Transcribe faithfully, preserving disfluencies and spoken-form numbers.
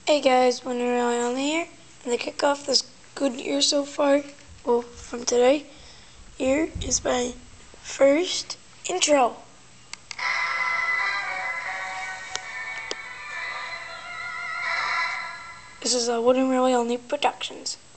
Hey guys, Winter Really Only here, and to kick off this good year so far, well, from today, here is my first intro. This is a Wooden Really Only Productions.